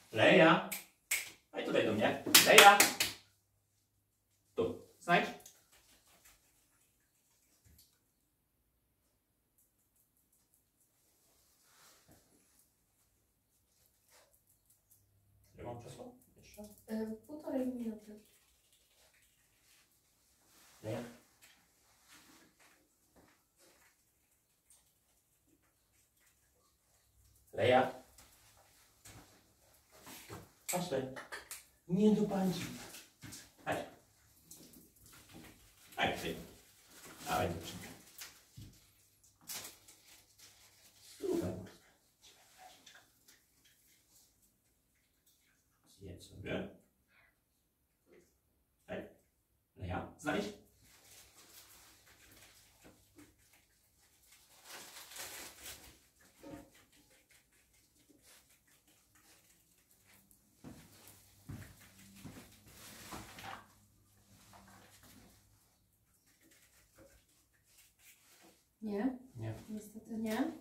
Leja! Chodź tutaj do mnie. Leja! Tu. Znajdź. Ile mam czasu? Jeszcze? 1,5 minuty. Leja. Leja. Chodź tutaj. Nie do pańci. Chodź. Chodź tutaj. Dawaj dziewczynkę. Super. Zjedz sobie. Hej. Leja, znajdź. Nie? Nie. Niestety nie.